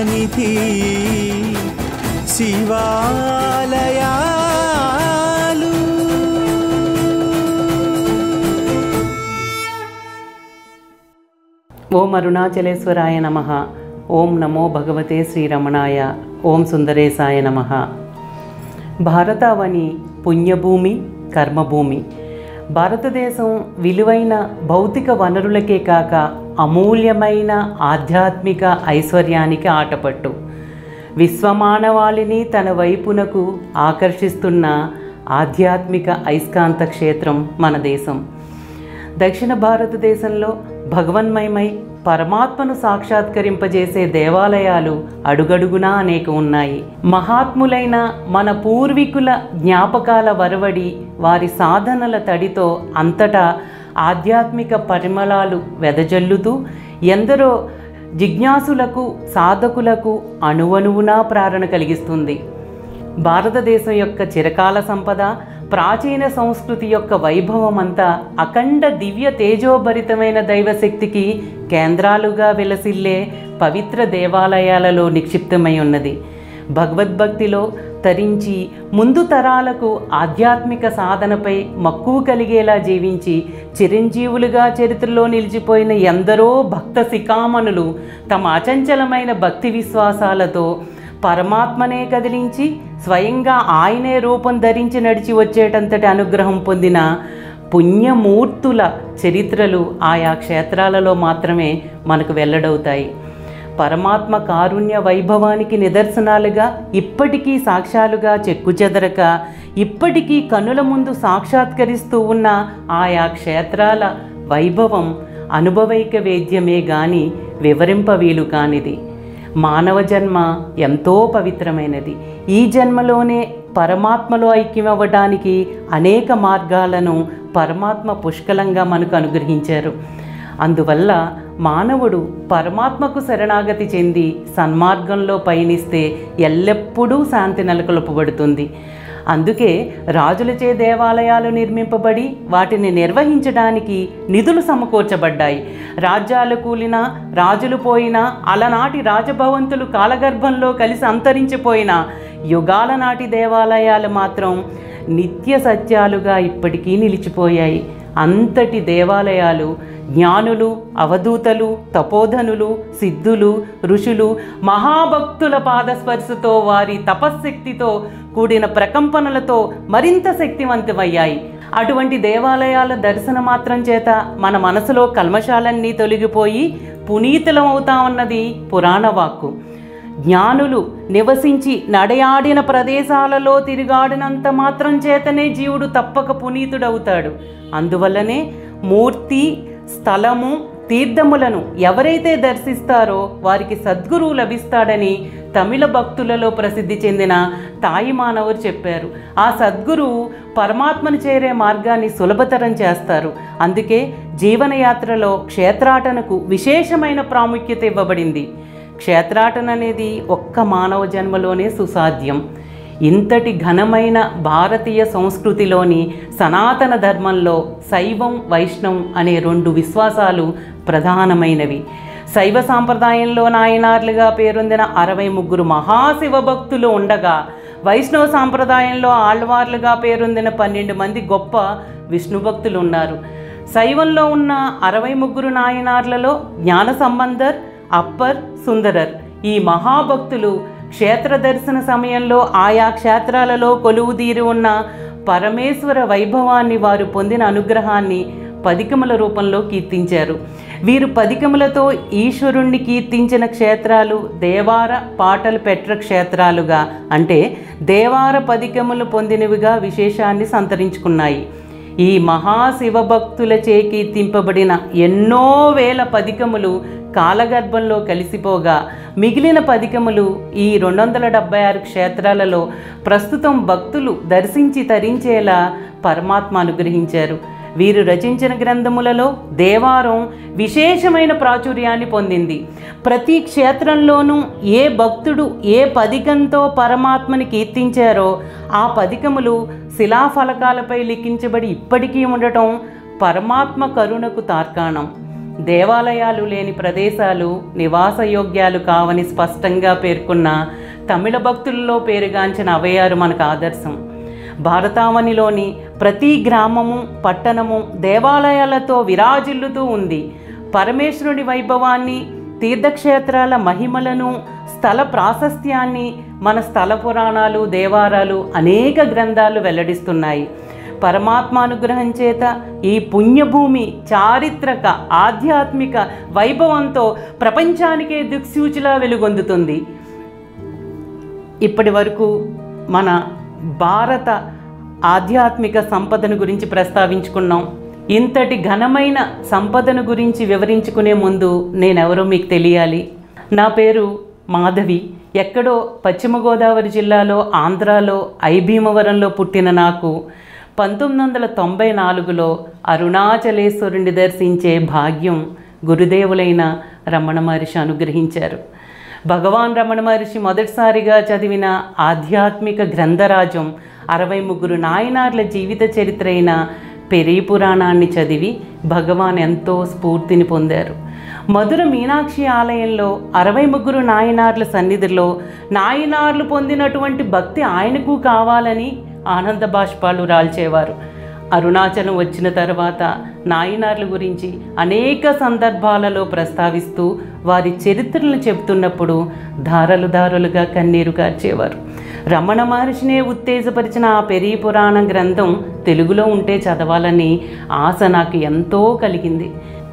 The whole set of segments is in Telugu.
Nidhi Sivalaayalu. ఓం అరుణాచలేశ్వరాయ నమః. ఓం నమో భగవతే శ్రీ రమణాయ. ఓం సుందరేసాయ నమః. భారతావని పుణ్యభూమి, కర్మభూమి. భారతదేశం విలువైన భౌతిక వనరులకే కాక అమూల్యమైన ఆధ్యాత్మిక ఐశ్వర్యానికి ఆటపట్టు. విశ్వమానవాళిని తన వైపునకు ఆకర్షిస్తున్న ఆధ్యాత్మిక అయస్కాంత క్షేత్రం మన దేశం. దక్షిణ భారతదేశంలో భగవన్మయమై పరమాత్మను సాక్షాత్కరింపజేసే దేవాలయాలు అడుగడుగునా అనేక ఉన్నాయి. మహాత్ములైన మన పూర్వీకుల జ్ఞాపకాల వరవడి, వారి సాధనల తడితో అంతటా ఆధ్యాత్మిక పరిమళాలు వెదజల్లుతూ ఎందరో జిజ్ఞాసులకు, సాధకులకు అణువణువునా ప్రేరణ కలిగిస్తుంది. భారతదేశం యొక్క చిరకాల సంపద, ప్రాచీన సంస్కృతి యొక్క వైభవం అంతా అఖండ దివ్య తేజోభరితమైన దైవశక్తికి కేంద్రాలుగా విలసిల్లే పవిత్ర దేవాలయాలలో నిక్షిప్తమై ఉన్నది. భగవద్భక్తిలో తరించి ముందు తరాలకు ఆధ్యాత్మిక సాధనపై మక్కువ కలిగేలా జీవించి చిరంజీవులుగా చరిత్రలో నిలిచిపోయిన ఎందరో భక్త శిఖామణులు తమ అచంచలమైన భక్తి విశ్వాసాలతో పరమాత్మనే కదిలించి స్వయంగా ఆయనే రూపం ధరించి నడిచి వచ్చేటంతటి అనుగ్రహం పొందిన పుణ్యమూర్తుల చరిత్రలు ఆయా క్షేత్రాలలో మాత్రమే మనకు వెల్లడవుతాయి. పరమాత్మ కారుణ్య వైభవానికి నిదర్శనాలుగా ఇప్పటికీ సాక్ష్యాలుగా చెక్కుచెదరక ఇప్పటికీ కనుల ముందు సాక్షాత్కరిస్తూ ఉన్న ఆయా క్షేత్రాల వైభవం అనుభవైక వేద్యమే గాని వివరింప వీలు కానిది. మానవ జన్మ ఎంతో పవిత్రమైనది. ఈ జన్మలోనే పరమాత్మలో ఐక్యమవ్వడానికి అనేక మార్గాలను పరమాత్మ పుష్కలంగా మనకు అనుగ్రహించారు. అందువల్ల మానవుడు పరమాత్మకు శరణాగతి చెంది సన్మార్గంలో పయనిస్తే ఎల్లప్పుడూ శాంతి నెలకొల్పబడుతుంది. అందుకే రాజులచే దేవాలయాలు నిర్మింపబడి వాటిని నిర్వహించడానికి నిధులు సమకూర్చబడ్డాయి. రాజ్యాలు కూలినా, రాజులు పోయినా, అలనాటి రాజభవంతులు కాలగర్భంలో కలిసి అంతరించిపోయిన యుగాల నాటి దేవాలయాలు మాత్రం నిత్య సత్యాలుగా ఇప్పటికీ నిలిచిపోయాయి. అంతటి దేవాలయాలు జ్ఞానులు, అవధూతలు, తపోధనులు, సిద్ధులు, ఋషులు, మహాభక్తుల పాదస్పర్శతో, వారి తపశ్శక్తితో కూడిన ప్రకంపనలతో మరింత శక్తివంతమయ్యాయి. అటువంటి దేవాలయాల దర్శన మాత్రం చేత మన మనసులో కల్మషాలన్నీ తొలగిపోయి పునీతులమవుతామన్నది పురాణ వాక్కు. జ్ఞానులు నివసించి నడయాడిన ప్రదేశాలలో తిరుగాడినంత మాత్రం చేతనే జీవుడు తప్పక పునీతుడవుతాడు. అందువల్లనే మూర్తి, స్థలము, తీర్థములను ఎవరైతే దర్శిస్తారో వారికి సద్గురువు లభిస్తాడని తమిళ భక్తులలో ప్రసిద్ధి చెందిన తాయి మానవులు చెప్పారు. ఆ సద్గురువు పరమాత్మను చేరే మార్గాన్ని సులభతరం చేస్తారు. అందుకే జీవనయాత్రలో క్షేత్రాటనకు విశేషమైన ప్రాముఖ్యత ఇవ్వబడింది. క్షేత్రాటన అనేది ఒక్క మానవ జన్మలోనే సుసాధ్యం. ఇంతటి ఘనమైన భారతీయ సంస్కృతిలోని సనాతన ధర్మంలో శైవం, వైష్ణవం అనే రెండు విశ్వాసాలు ప్రధానమైనవి. శైవ సాంప్రదాయంలో నాయనార్లుగా పేరొందిన 63 మహాశివ భక్తులు ఉండగా, వైష్ణవ సాంప్రదాయంలో ఆళ్వార్లుగా పేరొందిన 12 మంది గొప్ప విష్ణు భక్తులు ఉన్నారు. శైవంలో ఉన్న 63 నాయనార్లలో జ్ఞాన సంబంధర్, అప్పర్, సుందరర్ ఈ మహాభక్తులు క్షేత్ర దర్శన సమయంలో ఆయా క్షేత్రాలలో కొలువుదీరి ఉన్న పరమేశ్వర వైభవాన్ని, వారు పొందిన అనుగ్రహాన్ని పదికముల రూపంలో కీర్తించారు. వీరు పదికములతో ఈశ్వరుణ్ణి కీర్తించిన క్షేత్రాలు దేవార పాటలు పెట్ర క్షేత్రాలుగా, అంటే దేవార పదికములు పొందినవిగా విశేషాన్ని సంతరించుకున్నాయి. ఈ మహాశివభక్తులచే కీర్తింపబడిన ఎన్నో వేల పదికములు కాలగర్భంలో కలిసిపోగా మిగిలిన పదికములు ఈ 276 క్షేత్రాలలో ప్రస్తుతం భక్తులు దర్శించి తరించేలా పరమాత్మ అనుగ్రహించారు. వీరు రచించిన గ్రంథములలో దేవారం విశేషమైన ప్రాచుర్యాన్ని పొందింది. ప్రతి క్షేత్రంలోనూ ఏ భక్తుడు ఏ పదికంతో పరమాత్మని కీర్తించారో ఆ పదికములు శిలాఫలకాలపై లిఖించబడి ఇప్పటికీ ఉండటం పరమాత్మ కరుణకు తార్కాణం. దేవాలయాలు లేని ప్రదేశాలు నివాసయోగ్యాలు కావని స్పష్టంగా పేర్కొన్న తమిళ భక్తులలో పేరుగాంచిన అవయారు మనకు ఆదర్శం. భారతావనిలోని ప్రతి గ్రామము పట్టణము దేవాలయాలతో విరాజిల్లుతూ ఉంది. పరమేశ్వరుని వైభవాన్ని, తీర్థక్షేత్రాల మహిమలను, స్థల ప్రాశస్త్యాన్ని మన స్థల పురాణాలు, దేవారాలు, అనేక గ్రంథాలు వెల్లడిస్తున్నాయి. పరమాత్మానుగ్రహం చేత ఈ పుణ్యభూమి చారిత్రక ఆధ్యాత్మిక వైభవంతో ప్రపంచానికే దిక్సూచిలా వెలుగొందుతుంది. ఇప్పటి వరకు మన భారత ఆధ్యాత్మిక సంపదను గురించి ప్రస్తావించుకున్నాం. ఇంతటి ఘనమైన సంపదను గురించి వివరించుకునే ముందు నేనెవరో మీకు తెలియాలి. నా పేరు మాధవి. ఎక్కడో పశ్చిమ గోదావరి జిల్లాలో ఆంధ్రాలో ఐభీమవరంలో పుట్టిన నాకు 1994లో అరుణాచలేశ్వరుని దర్శించే భాగ్యం గురుదేవులైన రమణ మహర్షి అనుగ్రహించారు. భగవాన్ రమణ మహర్షి మొదటిసారిగా చదివిన ఆధ్యాత్మిక గ్రంథరాజం 63 నాయనార్ల జీవిత చరిత్ర అయిన పెరి పురాణాన్ని చదివి భగవాన్ ఎంతో స్ఫూర్తిని పొందారు. మధుర మీనాక్షి ఆలయంలో 63 నాయనార్ల సన్నిధిలో నాయనార్లు పొందినటువంటి భక్తి ఆయనకు కావాలని ఆనంద బాష్పాలు రాల్చేవారు. అరుణాచలం వచ్చిన తర్వాత నాయనార్ల గురించి అనేక సందర్భాలలో ప్రస్తావిస్తూ వారి చరిత్రలను చెబుతున్నప్పుడు ధారలు ధారలుగా కన్నీరు కార్చేవారు. రమణ మహర్షినే ఉత్తేజపరిచిన ఆ పెరి పురాణ గ్రంథం తెలుగులో ఉంటే చదవాలని ఆశ నాకు ఎంతో కలిగింది.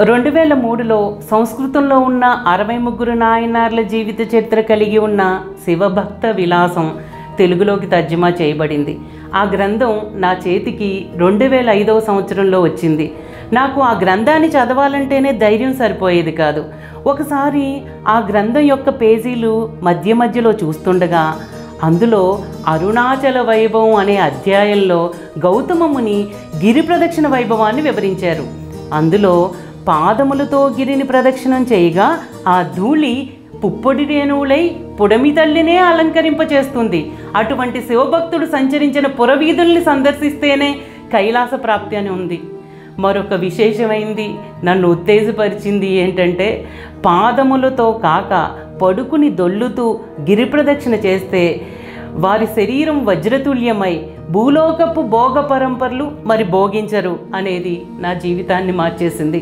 2003లో సంస్కృతంలో ఉన్న 63 నాయనార్ల జీవిత చరిత్ర కలిగి ఉన్న శివభక్త విలాసం తెలుగులోకి తర్జుమా చేయబడింది. ఆ గ్రంథం నా చేతికి 2005వ సంవత్సరంలో వచ్చింది. నాకు ఆ గ్రంథాన్ని చదవాలంటేనే ధైర్యం సరిపోయేది కాదు. ఒకసారి ఆ గ్రంథం యొక్క పేజీలు మధ్య మధ్యలో చూస్తుండగా అందులో అరుణాచల వైభవం అనే అధ్యాయంలో గౌతమ ముని గిరి ప్రదక్షిణ వైభవాన్ని వివరించారు. అందులో పాదములతో గిరిని ప్రదక్షిణం చేయగా ఆ ధూళి పుప్పొడి రేణువులై పుడమి తల్లినే అలంకరింపచేస్తుంది. అటువంటి శివభక్తుడు సంచరించిన పురవీధుల్ని సందర్శిస్తేనే కైలాస ప్రాప్తి అని ఉంది. మరొక విశేషమైంది నన్ను ఉత్తేజపరిచింది ఏంటంటే, పాదములతో కాక పడుకుని దొల్లుతూ గిరి ప్రదక్షిణ చేస్తే వారి శరీరం వజ్రతుల్యమై భూలోకపు భోగ పరంపరలు మరి భోగించరు అనేది నా జీవితాన్ని మార్చేసింది.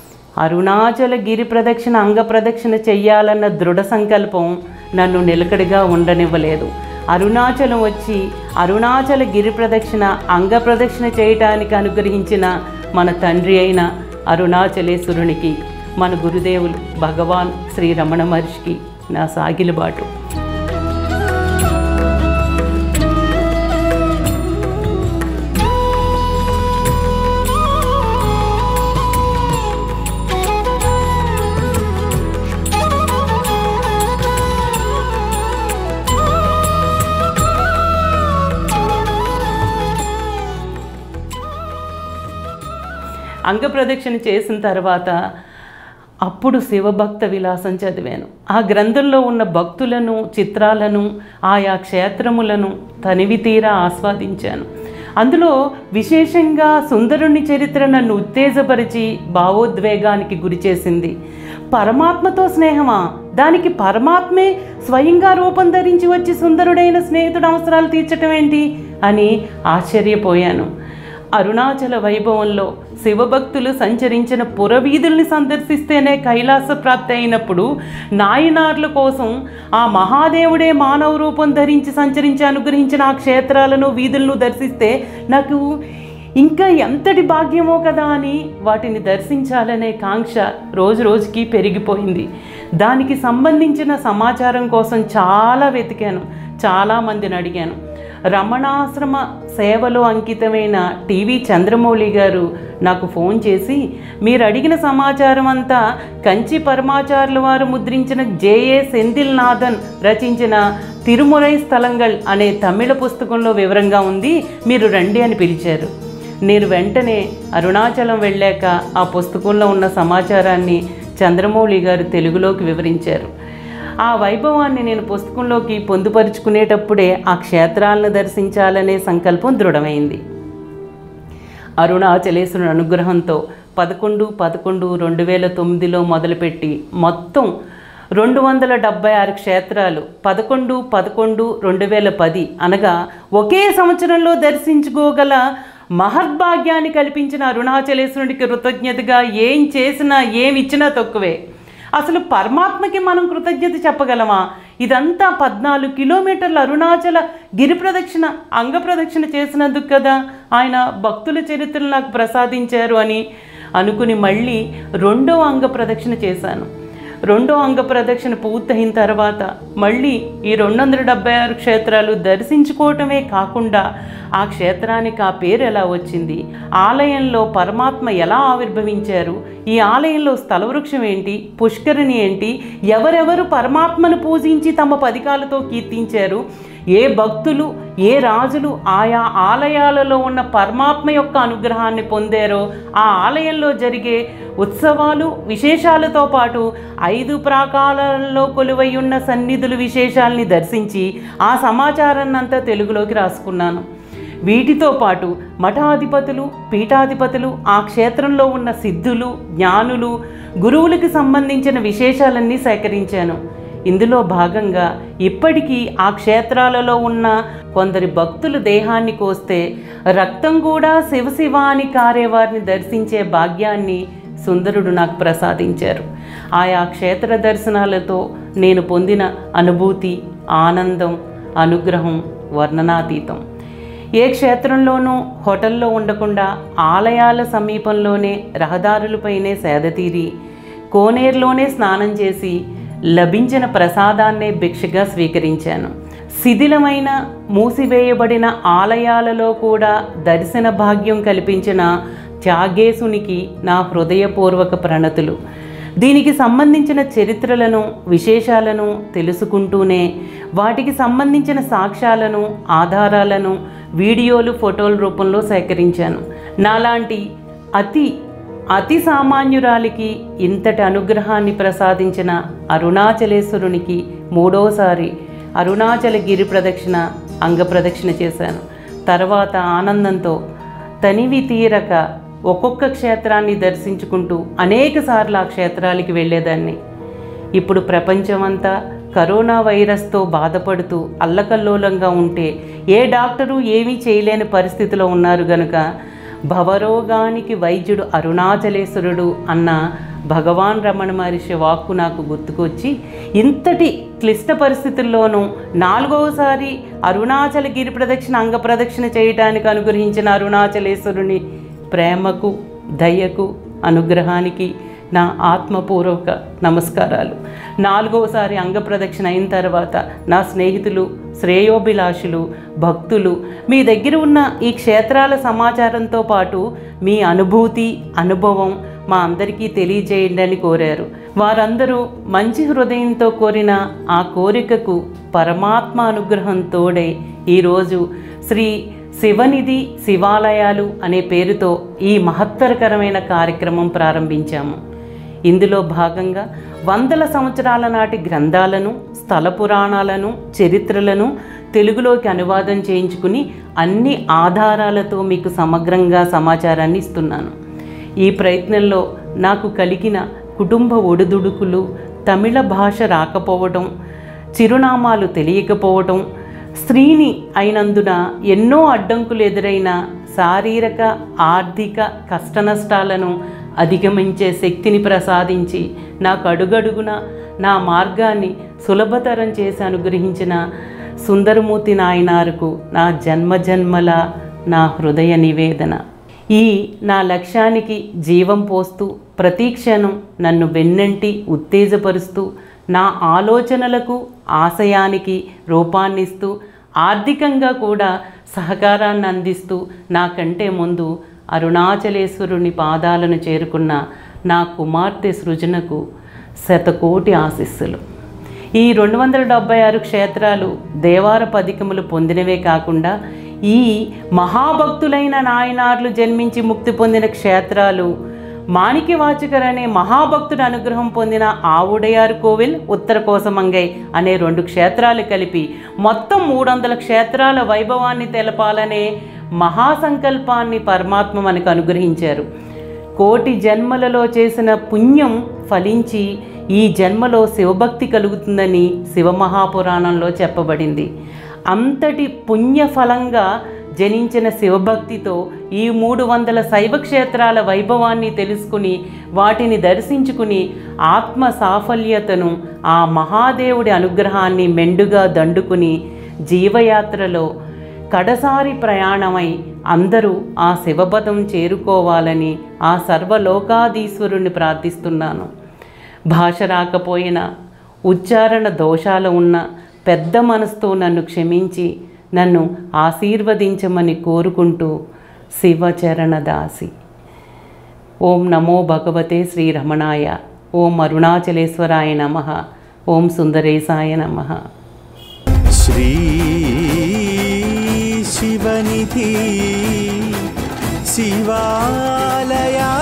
అరుణాచల గిరి ప్రదక్షిణ అంగ ప్రదక్షిణ చెయ్యాలన్న దృఢ సంకల్పం నన్ను నిలకడగా ఉండనివ్వలేదు. అరుణాచలం వచ్చి అరుణాచల గిరి ప్రదక్షిణ అంగ ప్రదక్షిణ చేయటానికి అనుగ్రహించిన మన తండ్రి అయిన అరుణాచలేశ్వరునికి, మన గురుదేవులు భగవాన్ శ్రీ రమణ మహర్షికి నా సాగిలబాటు. అంగప్రదక్షిణ చేసిన తర్వాత అప్పుడు శివభక్త విలాసం చదివాను. ఆ గ్రంథంలో ఉన్న భక్తులను, చిత్రాలను, ఆయా క్షేత్రములను తనివి తీరా ఆస్వాదించాను. అందులో విశేషంగా సుందరుని చరిత్ర నన్ను ఉత్తేజపరిచి భావోద్వేగానికి గురిచేసింది. పరమాత్మతో స్నేహమా? దానికి పరమాత్మే స్వయంగా రూపం ధరించి వచ్చి సుందరుడైన స్నేహితుడు అవసరాలు తీర్చటం ఏంటి అని ఆశ్చర్యపోయాను. అరుణాచల వైభవంలో శివభక్తులు సంచరించిన పురవీధుల్ని సందర్శిస్తేనే కైలాస ప్రాప్తి అయినప్పుడు నాయనార్ల కోసం ఆ మహాదేవుడే మానవ రూపం ధరించి సంచరించి అనుగ్రహించిన ఆ క్షేత్రాలను, వీధులను దర్శిస్తే నాకు ఇంకా ఎంతటి భాగ్యమో కదా అని వాటిని దర్శించాలనే కాంక్ష రోజు రోజుకి పెరిగిపోయింది. దానికి సంబంధించిన సమాచారం కోసం చాలా వెతికాను, చాలామందిని అడిగాను. రమణాశ్రమ సేవలో అంకితమైన టీవీ చంద్రమౌళి గారు నాకు ఫోన్ చేసి, మీరు అడిగిన సమాచారం అంతా కంచి పరమాచార్యుల వారు ముద్రించిన జేఏ సెందిల్నాథన్ రచించిన తిరుమురై స్థలంగల్ అనే తమిళ పుస్తకంలో వివరంగా ఉంది, మీరు రండి అని పిలిచారు. నేను వెంటనే అరుణాచలం వెళ్ళాక ఆ పుస్తకంలో ఉన్న సమాచారాన్ని చంద్రమౌళి గారు తెలుగులోకి వివరించారు. ఆ వైభవాన్ని నేను పుస్తకంలోకి పొందుపరుచుకునేటప్పుడే ఆ క్షేత్రాలను దర్శించాలనే సంకల్పం దృఢమైంది. అరుణాచలేశ్వరుని అనుగ్రహంతో 11/11/2009లో మొదలుపెట్టి మొత్తం 276 క్షేత్రాలు 11/11/2010 అనగా ఒకే సంవత్సరంలో దర్శించుకోగల మహర్భాగ్యాన్ని కల్పించిన అరుణాచలేశ్వరుడికి కృతజ్ఞతగా ఏం చేసినా ఏమి ఇచ్చినా తక్కువే. అసలు పరమాత్మకి మనం కృతజ్ఞత చెప్పగలమా? ఇదంతా 14 కిలోమీటర్ల అరుణాచల గిరి ప్రదక్షిణ అంగ ప్రదక్షిణ చేసినందుకు కదా ఆయన భక్తుల చరిత్రలు నాకు ప్రసాదించారు అని అనుకుని మళ్ళీ 2వ అంగ ప్రదక్షిణ చేశాను. 2వ అంగ ప్రదక్షిణ పూర్తయిన తర్వాత మళ్ళీ ఈ 276 క్షేత్రాలు దర్శించుకోవటమే కాకుండా ఆ క్షేత్రానికి ఆ పేరు ఎలా వచ్చింది, ఆలయంలో పరమాత్మ ఎలా ఆవిర్భవించారు, ఈ ఆలయంలో స్థలవృక్షం ఏంటి, పుష్కరిణి ఏంటి, ఎవరెవరు పరమాత్మను పూజించి తమ పదికాలతో కీర్తించారు, ఏ భక్తులు ఏ రాజులు ఆయా ఆలయాలలో ఉన్న పరమాత్మ యొక్క అనుగ్రహాన్ని పొందారో, ఆ ఆలయంలో జరిగే ఉత్సవాలు విశేషాలతో పాటు 5 ప్రాకారాలలో కొలువై ఉన్న సన్నిధులు విశేషాలని దర్శించి ఆ సమాచారాన్ని అంతా తెలుగులోకి రాసుకున్నాను. వీటితో పాటు మఠాధిపతులు పీఠాధిపతులు ఆ క్షేత్రంలో ఉన్న సిద్ధులు జ్ఞానులు గురువులకు సంబంధించిన విశేషాలన్నీ సేకరించాను. ఇందులో భాగంగా ఇప్పటికీ ఆ క్షేత్రాలలో ఉన్న కొందరి భక్తులు దేహాన్ని కోస్తే రక్తం కూడా శివశివ అని కారేవారిని దర్శించే భాగ్యాన్ని సుందరుడు నాకు ప్రసాదించారు. ఆయా క్షేత్ర దర్శనాలతో నేను పొందిన అనుభూతి ఆనందం అనుగ్రహం వర్ణనాతీతం. ఏ క్షేత్రంలోనూ హోటల్లో ఉండకుండా ఆలయాల సమీపంలోనే రహదారులపైనే సేదతీరి కోనేరులోనే స్నానం చేసి లభించిన ప్రసాదాన్నే భిక్షగా స్వీకరించాను. శిథిలమైన మూసివేయబడిన ఆలయాలలో కూడా దర్శన భాగ్యం కల్పించిన త్యాగేశునికి నా హృదయపూర్వక ప్రణతులు. దీనికి సంబంధించిన చరిత్రలను విశేషాలను తెలుసుకుంటూనే వాటికి సంబంధించిన సాక్ష్యాలను ఆధారాలను వీడియోలు ఫోటోల రూపంలో సేకరించాను. నాలాంటి అతి సామాన్యురాలికి ఇంతటి అనుగ్రహాన్ని ప్రసాదించిన అరుణాచలేశ్వరునికి 3వసారి అరుణాచల గిరి ప్రదక్షిణ అంగ ప్రదక్షిణ చేశాను. తర్వాత ఆనందంతో తనివి తీరక ఒక్కొక్క క్షేత్రాన్ని దర్శించుకుంటూ అనేక సార్లు ఆ క్షేత్రాలకి వెళ్ళేదాన్ని. ఇప్పుడు ప్రపంచమంతా కరోనా వైరస్తో బాధపడుతూ అల్లకల్లోలంగా ఉంటే ఏ డాక్టరు ఏమీ చేయలేని పరిస్థితిలో ఉన్నారు గనుక భవరోగానికి వైద్యుడు అరుణాచలేశ్వరుడు అన్న భగవాన్ రమణ మహర్షి వాక్కు నాకు గుర్తుకొచ్చి ఇంతటి క్లిష్ట పరిస్థితుల్లోనూ 4వసారి అరుణాచల గిరి ప్రదక్షిణ అంగ ప్రదక్షిణ చేయటానికి అనుగ్రహించిన అరుణాచలేశ్వరుని ప్రేమకు దయకు అనుగ్రహానికి నా ఆత్మపూర్వక నమస్కారాలు. 4వసారి అంగ ప్రదక్షిణ అయిన తర్వాత నా స్నేహితులు శ్రేయోభిలాషులు భక్తులు మీ దగ్గర ఉన్న ఈ క్షేత్రాల సమాచారంతో పాటు మీ అనుభూతి అనుభవం మా అందరికీ తెలియజేయండి అని కోరారు. వారందరూ మంచి హృదయంతో కోరిన ఆ కోరికకు పరమాత్మ అనుగ్రహం తోడై ఈరోజు శ్రీ శివనిధి శివాలయాలు అనే పేరుతో ఈ మహత్తరకరమైన కార్యక్రమం ప్రారంభించాము. ఇందులో భాగంగా 100 సంవత్సరాల నాటి గ్రంథాలను స్థల పురాణాలను చరిత్రలను తెలుగులోకి అనువాదం చేయించుకుని అన్ని ఆధారాలతో మీకు సమగ్రంగా సమాచారాన్ని ఇస్తున్నాను. ఈ ప్రయత్నంలో నాకు కలిగిన కుటుంబ ఒడిదుడుకులు, తమిళ భాష రాకపోవడం, చిరునామాలు తెలియకపోవడం, స్త్రీని అయినందున ఎన్నో అడ్డంకులు ఎదురైన శారీరక ఆర్థిక కష్టనష్టాలను అధిగమించే శక్తిని ప్రసాదించి నాకు అడుగడుగున నా మార్గాన్ని సులభతరం చేసి అనుగ్రహించిన సుందరమూర్తి నాయనారుకు నా జన్మజన్మల నా హృదయ నివేదన. ఈ నా లక్ష్యానికి జీవం పోస్తూ ప్రతిక్షణం నన్ను వెన్నంటి ఉత్తేజపరుస్తూ నా ఆలోచనలకు ఆశయానికి రూపాన్నిస్తూ ఆర్థికంగా కూడా సహకారాన్ని అందిస్తూ నాకంటే ముందు అరుణాచలేశ్వరుని పాదాలను చేరుకున్న నా కుమార్తె సృజనకు శతకోటి ఆశీస్సులు. ఈ 276 క్షేత్రాలు దేవార పదికములు పొందినవే కాకుండా ఈ మహాభక్తులైన నాయనార్లు జన్మించి ముక్తి పొందిన క్షేత్రాలు, మాణిక్యవాచకర్ అనే మహాభక్తుడి అనుగ్రహం పొందిన ఆవుడయారు కోవిల్, ఉత్తర కోసమంగై అనే 2 క్షేత్రాలు కలిపి మొత్తం 300 క్షేత్రాల వైభవాన్ని తెలపాలనే మహాసంకల్పాన్ని పరమాత్మ మనకు అనుగ్రహించారు. కోటి జన్మలలో చేసిన పుణ్యం ఫలించి ఈ జన్మలో శివభక్తి కలుగుతుందని శివమహాపురాణంలో చెప్పబడింది. అంతటి పుణ్యఫలంగా జనించిన శివభక్తితో ఈ 300 శైవక్షేత్రాల వైభవాన్ని తెలుసుకుని వాటిని దర్శించుకుని ఆత్మ సాఫల్యతను, ఆ మహాదేవుడి అనుగ్రహాన్ని మెండుగా దండుకుని జీవయాత్రలో కడసారి ప్రయాణమై అందరూ ఆ శివపదం చేరుకోవాలని ఆ సర్వలోకాధీశ్వరుణ్ణి ప్రార్థిస్తున్నాను. భాష రాకపోయినా, ఉచ్చారణ దోషాలు ఉన్న పెద్ద మనసుతో నన్ను క్షమించి నన్ను ఆశీర్వదించమని కోరుకుంటూ శివచరణదాసి. ఓం నమో భగవతే శ్రీ రమణాయ. ఓం అరుణాచలేశ్వరాయ నమః. ఓం సుందరేసాయ నమః. శ్రీ శివనిధి శివాలయ